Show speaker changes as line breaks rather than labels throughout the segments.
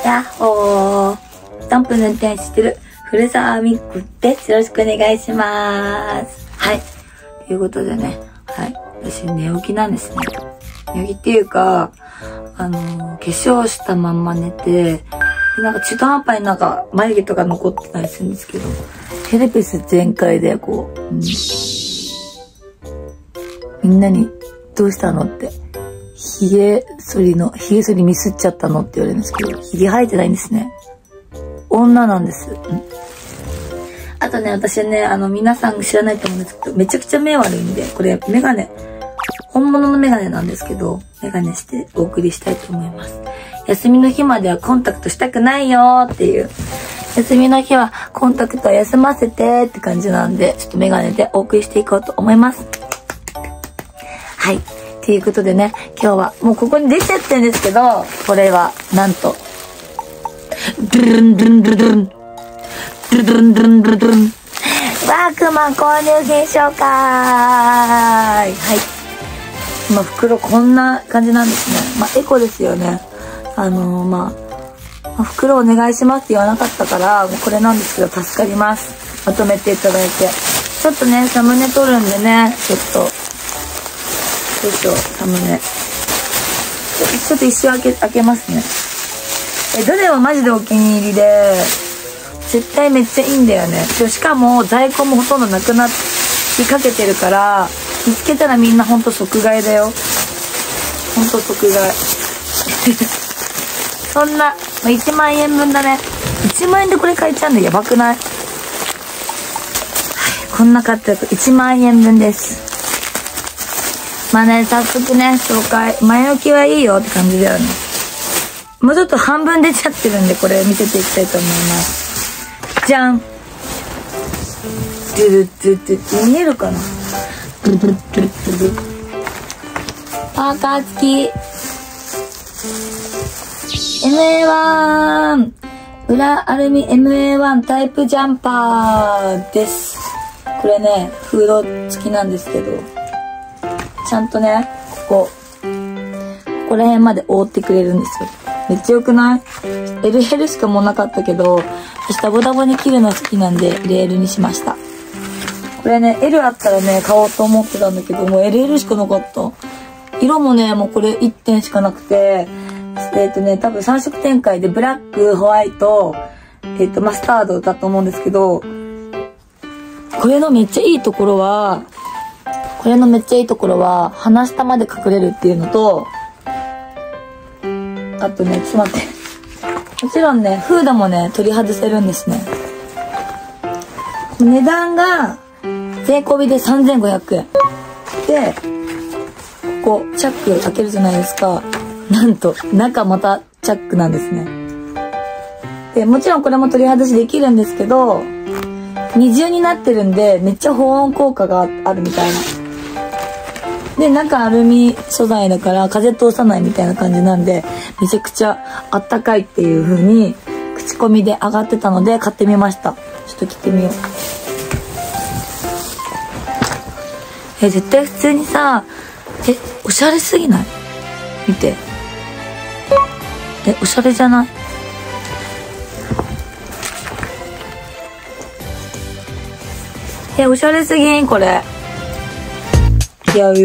やっほー。スタンプの運転してる古澤美久です。よろしくお願いします。はい。ということでね。はい。私寝起きなんですね。寝起きっていうか、化粧したまんま寝て、でなんか中途半端になんか眉毛とか残ってたりするんですけど、ヘルペス全開でこう、みんなにどうしたのって、髭剃りミスっちゃったのって言われるんですけど、髭生えてないんですね。女なんです。あとね、私はね、皆さん知らないと思うんですけど、めちゃくちゃ目悪いんで、これメガネ、本物のメガネなんですけど、メガネしてお送りしたいと思います。休みの日まではコンタクトしたくないよーっていう。休みの日はコンタクト休ませてって感じなんで、ちょっとメガネでお送りしていこうと思います。はい。ということでね、今日はもうここに出ちゃってるんですけど、これはなんと、ドゥルンドゥルンドゥルドゥルン。ドゥルドゥルンドゥルンドゥルドゥルン。ワークマン購入品紹介。はい。今袋こんな感じなんですね。まあエコですよね。袋お願いしますって言わなかったから、これなんですけど助かります。まとめていただいて。ちょっとね、サムネ撮るんでね、ちょっとサムネ。ちょっと一瞬開けますね。どれもマジでお気に入りで、絶対めっちゃいいんだよね。しかも在庫もほとんどなくなりかけてるから、見つけたらみんなほんと即買いだよ。ほんと即買い。そんな、1万円分だね。1万円でこれ買えちゃうんだ。やばくない？はい、こんな買ってると1万円分です。まあね、早速ね、紹介。前置きはいいよって感じだよね。もうちょっと半分出ちゃってるんで、これ見せていきたいと思います。じゃん。見えるかな？パーカー付き。MA1 裏アルミ MA1 タイプジャンパーです。これね、フード付きなんですけど、ちゃんとね、ここら辺まで覆ってくれるんですよ。めっちゃ良くない？ LL しかもうなかったけど、私ダボダボに切るの好きなんで LL にしました。これね、L あったらね、買おうと思ってたんだけど、もう LL しかなかった。色もね、もうこれ1点しかなくて、多分3色展開でブラック、ホワイト、マスタードだと思うんですけど、これのめっちゃいいところは、鼻下まで隠れるっていうのと、あとね、ちょっと待って。もちろんね、フードもね、取り外せるんですね。値段が、税込みで3500円。で、ここ、チャック開けるじゃないですか。なんと、中またチャックなんですね。で、もちろんこれも取り外しできるんですけど、二重になってるんで、めっちゃ保温効果があるみたいな。で、中アルミ素材だから風通さないみたいな感じなんで、めちゃくちゃあったかいっていう風に、口コミで上がってたので買ってみました。ちょっと着てみよう。絶対普通にさ、おしゃれすぎない？見て。おしゃれじゃない？おしゃれすぎんこれ。いや。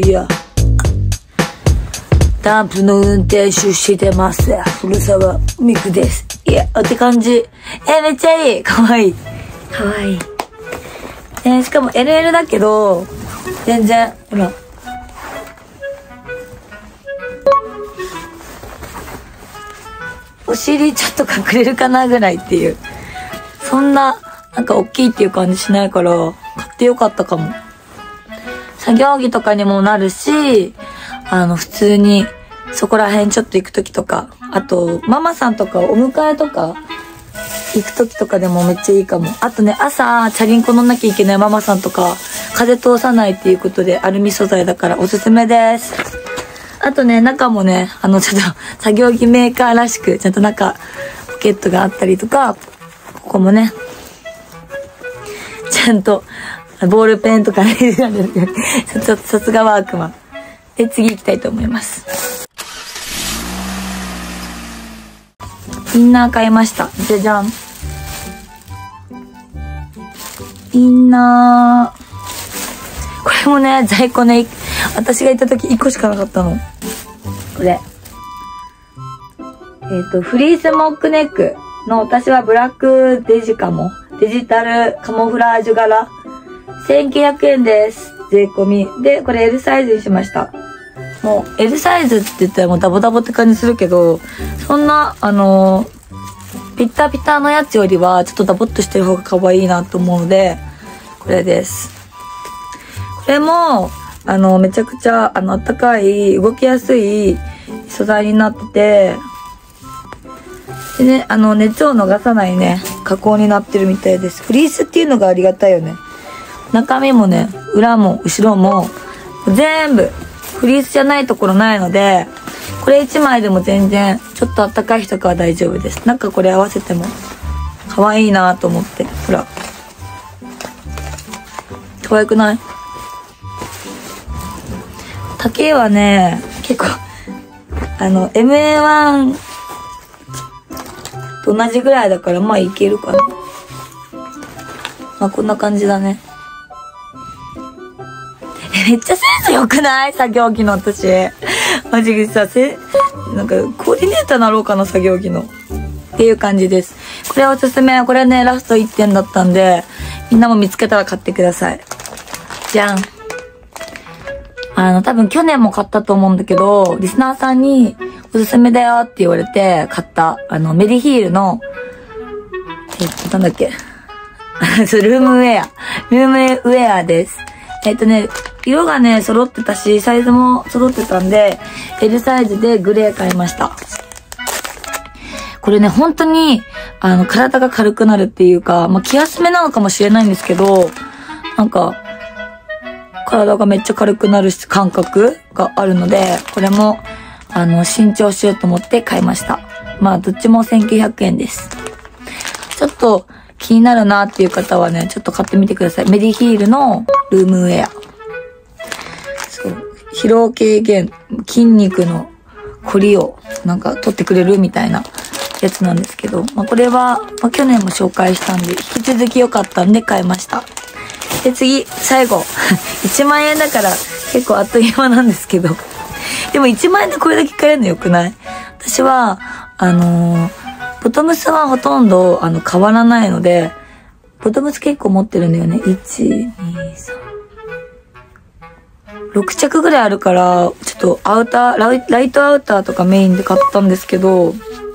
ダンプの運転手してます。古澤美久です。いや、って感じ。めっちゃいい。かわいい。しかも LL だけど、全然、ほら。お尻ちょっと隠れるかなぐらいっていう。そんな、なんか大きいっていう感じしないから、買ってよかったかも。作業着とかにもなるし、普通に、そこら辺ちょっと行くときとか、あと、ママさんとかお迎えとか、行くときとかでもめっちゃいいかも。あとね、朝、チャリンコ乗んなきゃいけないママさんとか、風通さないっていうことで、アルミ素材だからおすすめです。あとね、中もね、ちょっと、作業着メーカーらしく、ちゃんと中、ポケットがあったりとか、ここもね、ちゃんと、ボールペンとかね、ちょっとさすがワークマン。で、次行きたいと思います。 インナー買いました。じゃじゃん。インナー。これもね、在庫ね、私が行った時1個しかなかったの。これ。フリースモックネックの、私はブラックデジタルカモフラージュ柄。1900円です。税込み。で、これ L サイズにしました。もう L サイズって言ったらもうダボダボって感じするけど、そんな、ピッタピタのやつよりはちょっとダボっとしてる方が可愛いなと思うので、これです。これも、めちゃくちゃ、あったかい、動きやすい素材になってて、でね、熱を逃さないね、加工になってるみたいです。フリースっていうのがありがたいよね。中身もね、裏も後ろも、全部、フリースじゃないところないので、これ1枚でも全然、ちょっとあったかい日とかは大丈夫です。なんかこれ合わせても、可愛いなと思って。ほら。可愛くない？丈はね、結構、MA1 と同じぐらいだから、まあいけるかな。まあこんな感じだね。めっちゃセンス良くない？作業着の私。マジでさ、なんかコーディネーターなろうかな、作業着の。っていう感じです。これおすすめ。これね、ラスト1点だったんで、みんなも見つけたら買ってください。じゃん。多分去年も買ったと思うんだけど、リスナーさんにおすすめだよって言われて買った、メリヒールの、なんだっけ。ルームウェア。ルームウェアです。色がね、揃ってたし、サイズも揃ってたんで、L サイズでグレー買いました。これね、本当に、体が軽くなるっていうか、まあ、気休めなのかもしれないんですけど、なんか、体がめっちゃ軽くなる感覚があるので、これも、新調しようと思って買いました。まあ、どっちも1900円です。ちょっと気になるなっていう方はね、ちょっと買ってみてください。メディヒールのルームウェア。そう。疲労軽減、筋肉の凝りをなんか取ってくれるみたいなやつなんですけど、まあ、これは、まあ、去年も紹介したんで、引き続き良かったんで買いました。で、次、最後。1万円だから結構あっという間なんですけど。でも1万円でこれだけ買えるの良くない？私は、ボトムスはほとんど、変わらないので、ボトムス結構持ってるんだよね。1、2、3。6着ぐらいあるから、ちょっとアウター、ライトアウターとかメインで買ったんですけど、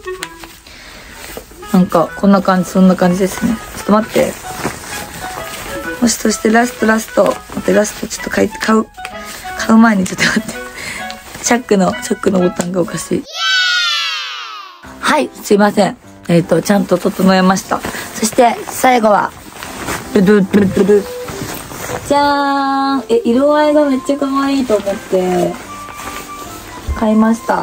なんか、こんな感じ、そんな感じですね。ちょっと待って。そしてラスト。待って、ラストちょっと買う前にちょっと待って。チャックのボタンがおかしい。はい、すいません。ちゃんと整えました。そして、最後は、じゃーん。色合いがめっちゃ可愛いと思って、買いました。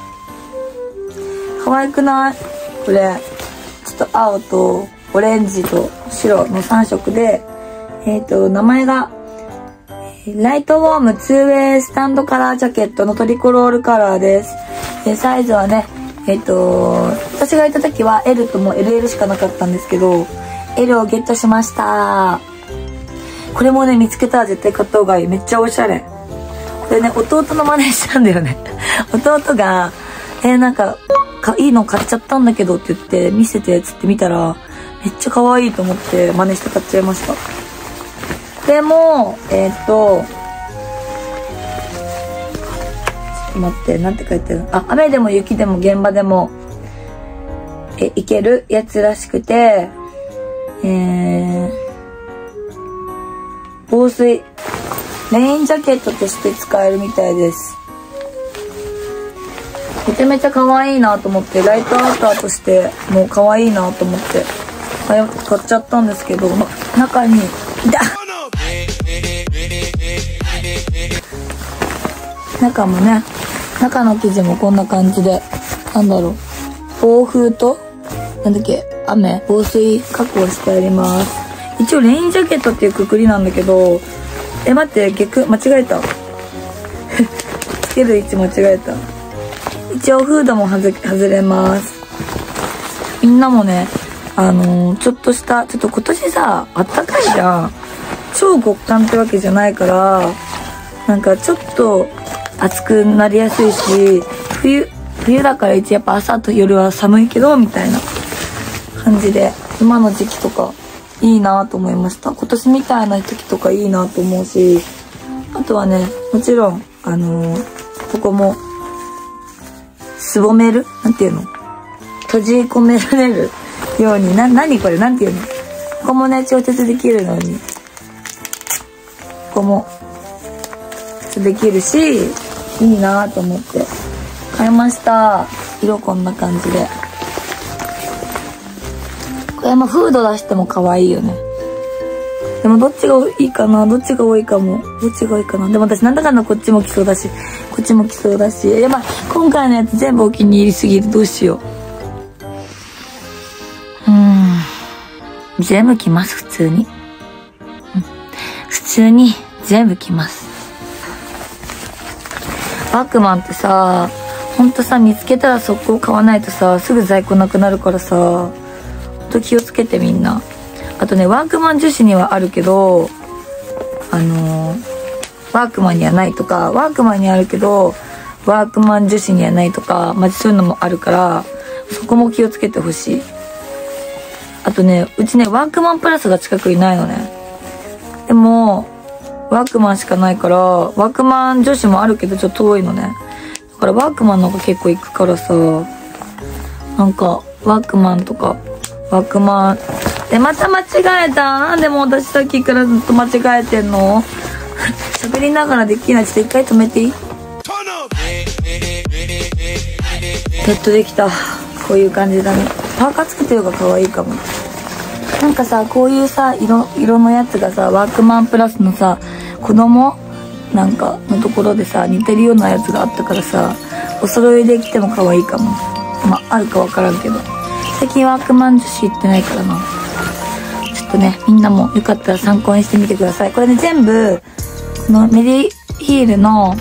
可愛くない？これ、ちょっと青と、オレンジと白の3色で、名前が、ライトウォーム 2way スタンドカラージャケットのトリコロールカラーです。サイズはね、私が行った時は L とも LL しかなかったんですけど、L をゲットしました。これもね、見つけたら絶対買った方がいい。めっちゃおしゃれ。これね、弟の真似したんだよね。弟が、なんか、いいの買っちゃったんだけどって言って、見せて、つって見たら、めっちゃ可愛いと思って真似して買っちゃいました。これも、ちょっと待って、なんて書いてある？あ、雨でも雪でも現場でも、いけるやつらしくて、防水、レインジャケットとして使えるみたいです。めちゃめちゃ可愛いなと思って、ライトアウターとしてもう可愛いなと思って、買っちゃったんですけど、中に、中もね、中の生地もこんな感じで、なんだろう、暴風と、なんだっけ、雨、防水加工してあります。一応レインジャケットっていうくくりなんだけど、待って、間違えた。つける位置間違えた。一応フードも外れます。 みんなもね、ちょっと今年さ、あったかいじゃん。超極寒ってわけじゃないから、なんかちょっと暑くなりやすいし、冬だからやっぱ朝と夜は寒いけど、みたいな感じで、今の時期とかいいなと思いました。今年みたいな時とかいいなと思うし、あとはね、もちろん、ここも、すぼめるなんていうの、閉じ込められるように、何これなんていうの、ここもね、調節できるのに、ここも、できるし、いいなと思って、買いました。色こんな感じで。これもフード出しても可愛いよね。でもどっちがいいかな、どっちが多いかも。どっちがいいかな。でも私なんだかんだこっちも着そうだし、こっちも着そうだし。やばい。今回のやつ全部お気に入りすぎる。どうしよう。全部着ます、普通に。普通に全部着ます。ワークマンってさ、ほんとさ、見つけたら速攻買わないとさ、すぐ在庫なくなるからさ、ほんと気をつけてみんな。あとね、ワークマン樹脂にはあるけど、ワークマンにはないとか、ワークマンにあるけど、ワークマン樹脂にはないとか、まじそういうのもあるから、そこも気をつけてほしい。あとね、うちね、ワークマンプラスが近くにないのね。でも、ワークマンしかないから、ワークマン女子もあるけどちょっと遠いのね。だからワークマンの方が結構行くからさ、なんか、ワークマンとか、ワークマン、また間違えた。なんでも私さっきからずっと間違えてんの喋りながらできない。ちょっと一回止めていい？ゲットできた。こういう感じだね。パーカーつけてる方が可愛いかも。なんかさ、こういうさ、色のやつがさ、ワークマンプラスのさ、子供なんかのところでさ、似てるようなやつがあったからさ、お揃いで着ても可愛いかも。まあ、あるかわからんけど。最近ワークマン女子行ってないからな。ちょっとね、みんなもよかったら参考にしてみてください。これね、全部、このメディヒールの、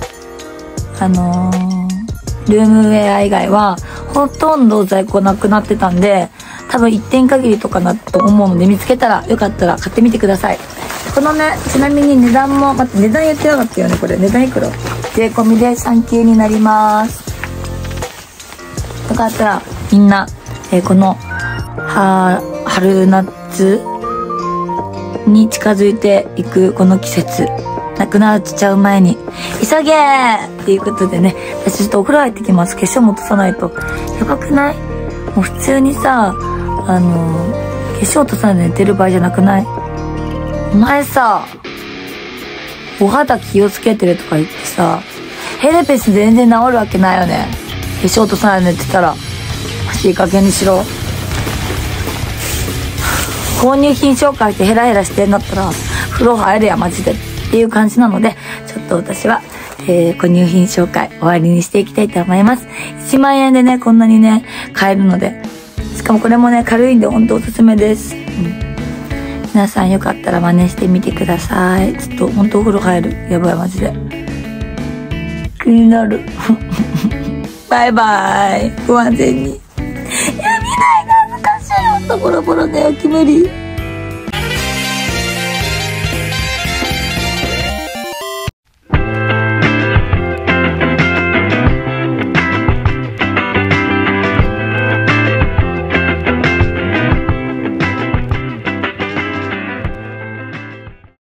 ルームウェア以外は、ほとんど在庫なくなってたんで、多分1点限りとかなと思うので、見つけたらよかったら買ってみてください。このね、ちなみに値段も、待って、値段言ってなかったよね、これ。値段いくら？税込みで39になります。よかったら、みんな、この、春夏に近づいていくこの季節、なくなっちゃう前に、急げーっていうことでね、私ちょっとお風呂入ってきます。化粧も落とさないと。やばくない？もう普通にさ、化粧落とさないで寝てる場合じゃなくない？お前さ、お肌気をつけてるとか言ってさ、ヘルペス全然治るわけないよね。化粧落とさないで寝てたら、いい加減にしろ。購入品紹介してヘラヘラしてんだったら、風呂入れやマジでっていう感じなので、ちょっと私は、購入品紹介終わりにしていきたいと思います。1万円でね、こんなにね、買えるので。しかもこれもね、軽いんでほんとおすすめです。皆さんよかったら真似してみてください。ちょっとほんとお風呂入る。やばいマジで。気になる。バイバイ。ご安全に。やめないが難しいよ。ボロボロ寝起き無理。